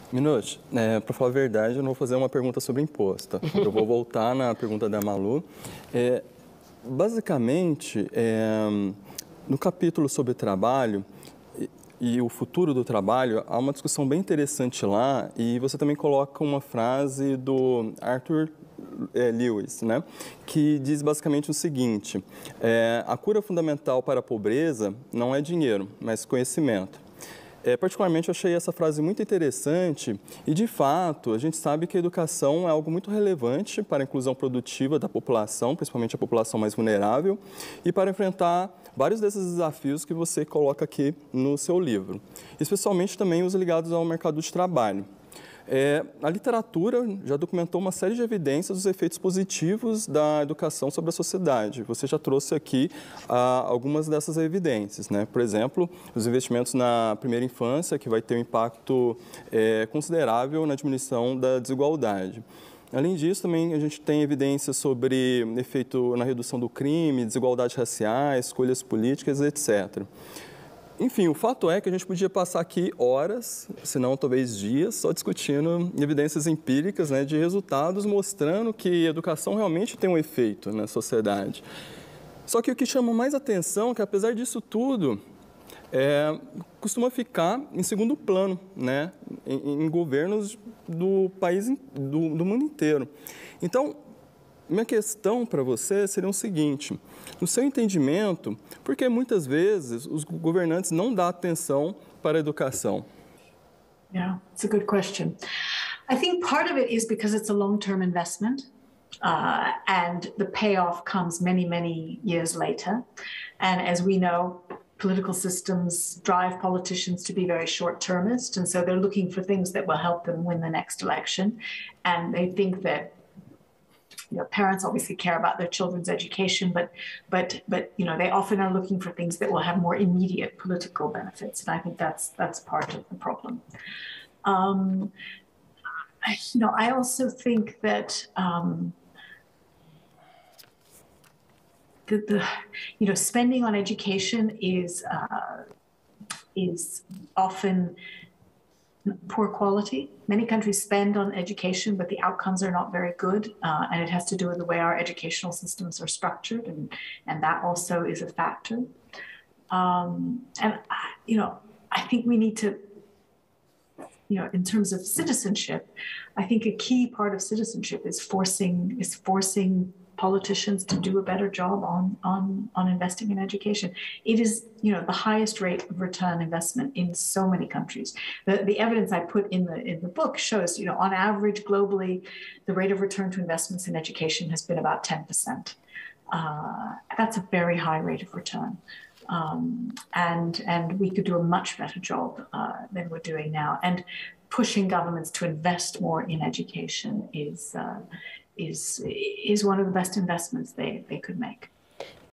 Minuto, para falar a verdade, eu não vou fazer uma pergunta sobre imposto. Eu vou voltar na pergunta da Malu. Basicamente, no capítulo sobre trabalho e o futuro do trabalho, há uma discussão bem interessante lá e você também coloca uma frase do Arthur Lewis, né, que diz basicamente o seguinte: a cura fundamental para a pobreza não é dinheiro, mas conhecimento. Particularmente, eu achei essa frase muito interessante e, de fato, a gente sabe que a educação é algo muito relevante para a inclusão produtiva da população, principalmente a população mais vulnerável, e para enfrentar vários desses desafios que você coloca aqui no seu livro, especialmente também os ligados ao mercado de trabalho. A literatura já documentou uma série de evidências dos efeitos positivos da educação sobre a sociedade. Você já trouxe aqui algumas dessas evidências, né? Por exemplo, os investimentos na primeira infância, que vai ter um impacto considerável na diminuição da desigualdade. Além disso, também a gente tem evidências sobre efeito na redução do crime, desigualdades raciais, escolhas políticas, etc. Enfim, o fato é que a gente podia passar aqui horas, se não talvez dias, só discutindo evidências empíricas, né, de resultados mostrando que a educação realmente tem um efeito na sociedade. Só que o que chama mais atenção é que, apesar disso tudo, costuma ficar em segundo plano, né, em governos do país, do mundo inteiro. Então, minha questão para você seria o seguinte: no seu entendimento, por que muitas vezes os governantes não dão atenção para a educação? Yeah, it's a good question. I think part of it is because it's a long-term investment, and the payoff comes many, many years later. And as we know, political systems drive politicians to be very short-termist, and so they're looking for things that will help them win the next election. And they think that parents obviously care about their children's education, but they often are looking for things that will have more immediate political benefits, and I think that's part of the problem. I also think that spending on education is often poor quality. Many countries spend on education, but the outcomes are not very good, and it has to do with the way our educational systems are structured, and that also is a factor. I think we need to, in terms of citizenship, I think a key part of citizenship is forcing politicians to do a better job on investing in education. It is, the highest rate of return investment in so many countries. The evidence I put in the book shows, on average globally, the rate of return to investments in education has been about 10%. That's a very high rate of return. And we could do a much better job than we're doing now. And pushing governments to invest more in education is one of the best investments they could make.